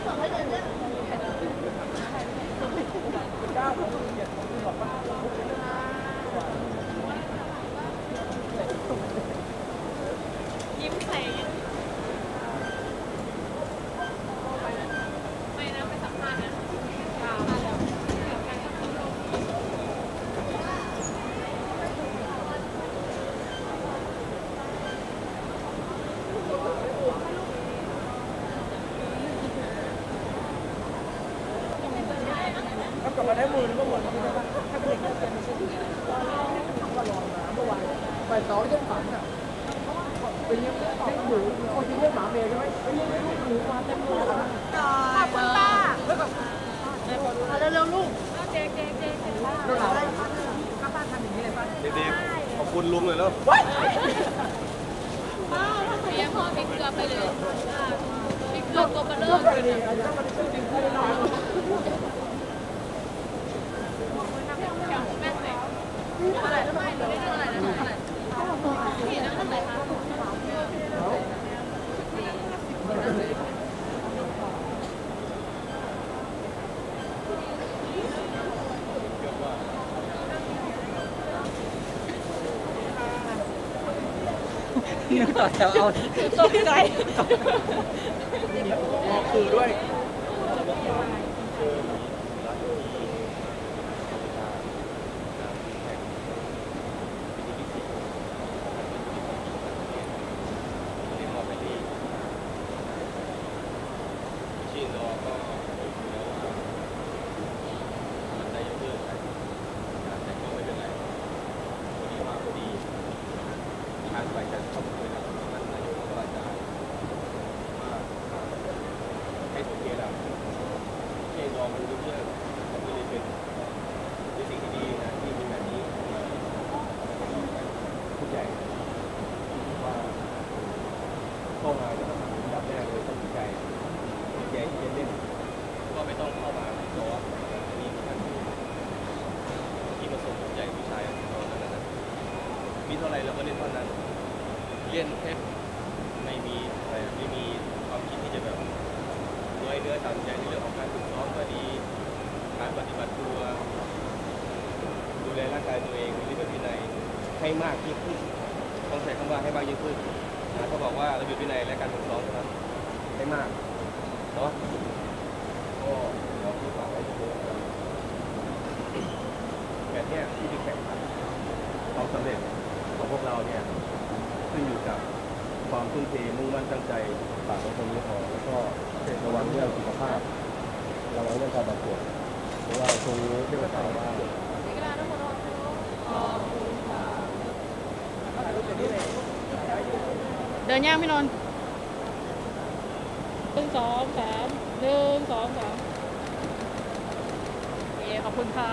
ยิ้มใส่ไม่นะไปสัมภาษณ์นะกลับมาได้มือก็หมดแล้วใช่ไหมถ้าเป็นเด็กเป็นชิ้นก็ลองน้ำเมื่อวานไปต่อเรื่องฝันอ่ะเป็นยังหมูคนที่เลี้ยงหมาเมย์ใช่ไหมไปเลี้ยงหมูมาเต็มเลยนะขอบคุณป้าแล้วแบบเร็วๆลูกเจ๊เราอะไรป้าทำอย่างนี้เลยป้าเด็กๆขอบคุณลุงเลยแล้วเลี้ยงพ่อมีเกลือไปเลยมีเกลือตัวเบลเลอร์อะไรทำไมไม่ได้อะไรนะอะไรพี่นั่งทำอะไรคะนี่ต่อแถวเอาตกใจคือด้วยเข้ามาจะต้องทำอย่างแรกเลยต้องใจที่จะเล่นก็ไม่ต้องเข้ามาเพราะว่านี่มันที่ผสมใหญ่ผู้ชายเราเท่านั้นมีเท่าไรเราก็เล่นเท่านั้นเล่นแค่ไม่มีอะไรไม่มีความคิดที่จะแบบน้อยเนื้อต่ำใจในเรื่องของการฝึกซ้อมก็ดีการปฏิบัติตัวดูแลร่างกายตัวเองมีวินัยให้มากยิ่งขึ้นต้องใช้คำว่าให้มากยิ่งขึ้นเขาบอกว่าระเบียบวินัยและการฝึกซ้อมนั้นให้มากเนาะก็เราที่ฝากไว้ที่แบบนี้ที่แข่งขันความสำเร็จของพวกเราเนี่ยขึ้นอยู่กับความทุ่มเทมุ่งมั่นตั้งใจฝากไว้ตรงนี้พอแล้วก็ระวังเรื่องสุขภาพระวังเรื่องการบาดเจ็บเพราะว่าตรงนี้ที่เรากล่าวว่าเดินย่างพี่นนท์1 2 3 1 2 3ขอบคุณค่ะ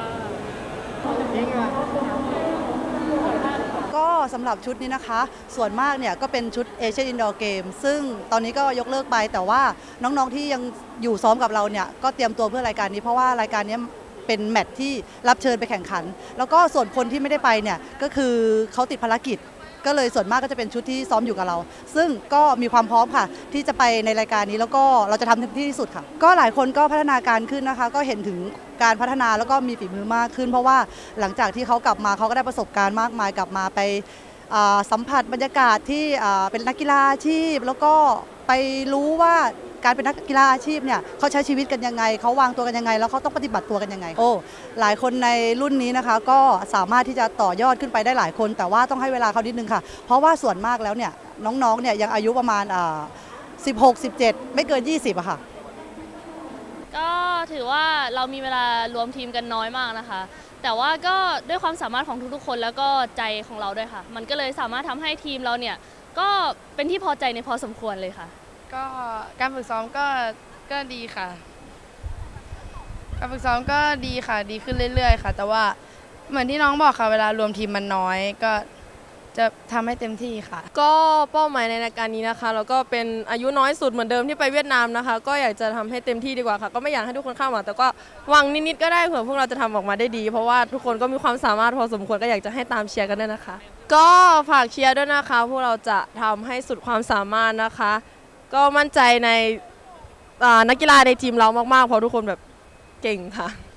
ก็สำหรับชุดนี้นะคะส่วนมากเนี่ยก็เป็นชุดเอเชียนอินดอร์เกมซึ่งตอนนี้ก็ยกเลิกไปแต่ว่าน้องๆที่ยังอยู่ซ้อมกับเราเนี่ยก็เตรียมตัวเพื่อรายการนี้เพราะว่ารายการนี้เป็นแมตช์ที่รับเชิญไปแข่งขันแล้วก็ส่วนคนที่ไม่ได้ไปเนี่ยก็คือเขาติดภารกิจก็เลยส่วนมากก็จะเป็นชุดที่ซ้อมอยู่กับเราซึ่งก็มีความพร้อมค่ะที่จะไปในรายการนี้แล้วก็เราจะทำเต็มที่ที่สุดค่ะก็หลายคนก็พัฒนาการขึ้นนะคะก็เห็นถึงการพัฒนาแล้วก็มีฝีมือมากขึ้นเพราะว่าหลังจากที่เขากลับมาเขาก็ได้ประสบการณ์มากมายกลับมาไปสัมผัสบรรยากาศที่เป็นนักกีฬาอาชีพแล้วก็ไปรู้ว่าการเป็นนักกีฬาอาชีพเนี่ยเขาใช้ชีวิตกันยังไงเขาวางตัวกันยังไงแล้วเขาต้องปฏิบัติตัวกันยังไงโอ้หลายคนในรุ่นนี้นะคะก็สามารถที่จะต่อยอดขึ้นไปได้หลายคนแต่ว่าต้องให้เวลาเขานิดนึงค่ะเพราะว่าส่วนมากแล้วเนี่ยน้องๆเนี่ยยังอายุประมาณ16 17ไม่เกิน20อะค่ะก็ถือว่าเรามีเวลารวมทีมกันน้อยมากนะคะแต่ว่าก็ด้วยความสามารถของทุกๆคนแล้วก็ใจของเราด้วยค่ะมันก็เลยสามารถทำให้ทีมเราเนี่ยก็เป็นที่พอใจในพอสมควรเลยค่ะก็การฝึกซ้อมก็ดีค่ะการฝึกซ้อมก็ดีค่ะดีขึ้นเรื่อยๆค่ะแต่ว่าเหมือนที่น้องบอกค่ะเวลารวมทีมมันน้อยก็จะทำให้เต็มที่ค่ะก็เป้าหมายในรายการนี้นะคะแล้วก็เป็นอายุน้อยสุดเหมือนเดิมที่ไปเวียดนามนะคะก็อยากจะทำให้เต็มที่ดีกว่าค่ะก็ไม่อยากให้ทุกคนคาดหวังแต่ก็หวังนิดๆก็ได้เผื่อพวกเราจะทำออกมาได้ดีเพราะว่าทุกคนก็มีความสามารถพอสมควรก็อยากจะให้ตามเชียร์กันด้วยนะคะก็ฝากเชียร์ด้วยนะคะพวกเราจะทำให้สุดความสามารถนะคะก็มั่นใจในนักกีฬาในทีมเรามากๆเพราะทุกคนแบบเก่งค่ะ